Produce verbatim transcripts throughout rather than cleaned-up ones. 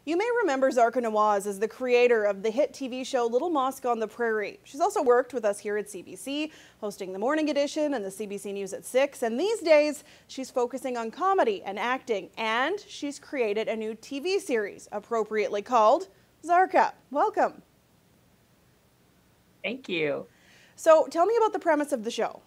You may remember Zarqa Nawaz as the creator of the hit T V show Little Mosque on the Prairie. She's also worked with us here at C B C, hosting the Morning Edition and the C B C News at six. And these days, she's focusing on comedy and acting. And she's created a new T V series, appropriately called Zarqa. Welcome. Thank you. So tell me about the premise of the show.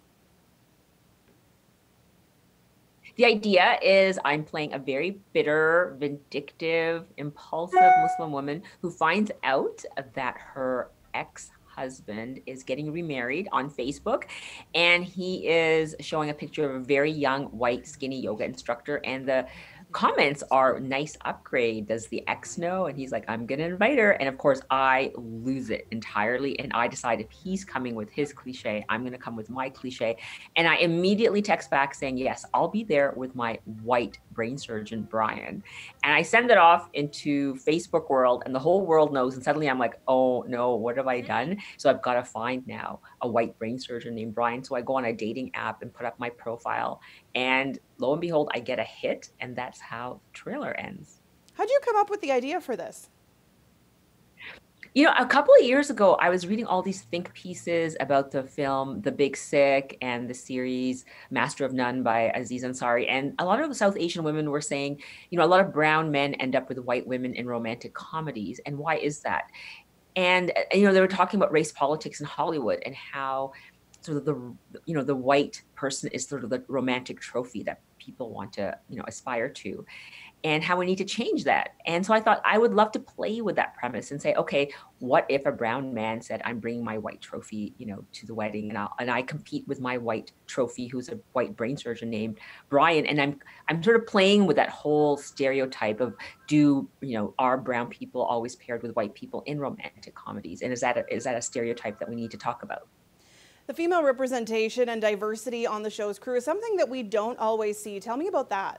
The idea is I'm playing a very bitter, vindictive, impulsive Muslim woman who finds out that her ex-husband is getting remarried on Facebook, and he is showing a picture of a very young, white, skinny yoga instructor, and the comments are nice upgrade. Does the ex know? And he's like, I'm gonna invite her. And of course I lose it entirely. And I decide if he's coming with his cliche, I'm gonna come with my cliche. And I immediately text back saying, yes, I'll be there with my white brain surgeon, Brian. And I send it off into Facebook world and the whole world knows. And suddenly I'm like, oh no, what have I done? So I've got to find now a white brain surgeon named Brian. So I go on a dating app and put up my profile, and lo and behold, I get a hit, and that's how the trailer ends. How'd you come up with the idea for this? You know, a couple of years ago, I was reading all these think pieces about the film The Big Sick and the series Master of None by Aziz Ansari. And a lot of the South Asian women were saying, you know, a lot of brown men end up with white women in romantic comedies. And why is that? And, you know, they were talking about race politics in Hollywood and how sort of the, you know, the white person is sort of the romantic trophy that people want to, you know, aspire to, and how we need to change that. And so I thought I would love to play with that premise and say, okay, what if a brown man said, I'm bringing my white trophy, you know, to the wedding, and, I'll, and I compete with my white trophy, who's a white brain surgeon named Brian. And I'm, I'm sort of playing with that whole stereotype of, do, you know, are brown people always paired with white people in romantic comedies? And is that a, is that a stereotype that we need to talk about? The female representation and diversity on the show's crew is something that we don't always see. Tell me about that.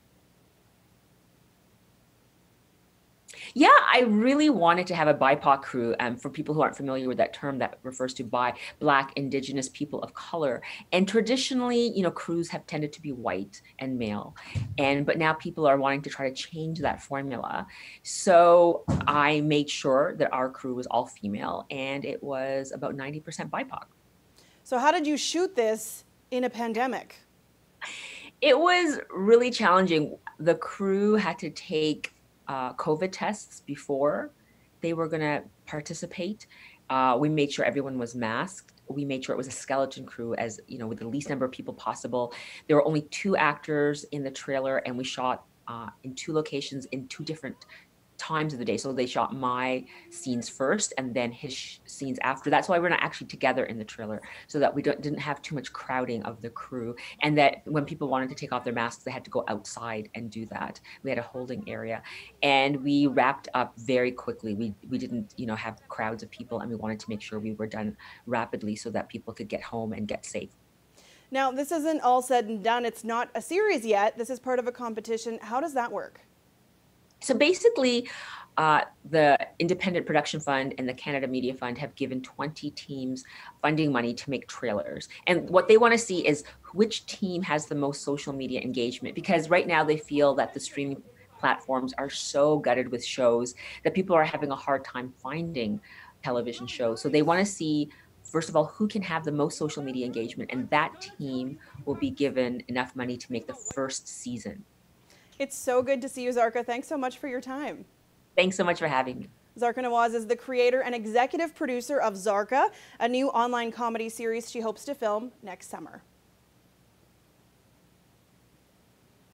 Yeah, I really wanted to have a B I P O C crew. Um, for people who aren't familiar with that term, that refers to bi, Black, Indigenous, people of color. And traditionally, you know, crews have tended to be white and male. And but now people are wanting to try to change that formula. So I made sure that our crew was all female, and it was about ninety percent B I P O C. So how did you shoot this in a pandemic? It was really challenging. The crew had to take uh, COVID tests before they were going to participate. Uh, we made sure everyone was masked. We made sure it was a skeleton crew, as you know, with the least number of people possible. There were only two actors in the trailer, and we shot uh, in two locations in two different times of the day. So they shot my scenes first and then his scenes after. That's why we're not actually together in the trailer, so that we don't, didn't have too much crowding of the crew. And that when people wanted to take off their masks, they had to go outside and do that. We had a holding area, and we wrapped up very quickly. We, we didn't, you know, have crowds of people, and we wanted to make sure we were done rapidly so that people could get home and get safe. Now, this isn't all said and done. It's not a series yet. This is part of a competition. How does that work? So basically, uh, the Independent Production Fund and the Canada Media Fund have given twenty teams funding money to make trailers. And what they want to see is which team has the most social media engagement, because right now they feel that the streaming platforms are so gutted with shows that people are having a hard time finding television shows. So they want to see, first of all, who can have the most social media engagement, and that team will be given enough money to make the first season. It's so good to see you, Zarqa. Thanks so much for your time. Thanks so much for having me. Zarqa Nawaz is the creator and executive producer of Zarqa, a new online comedy series she hopes to film next summer.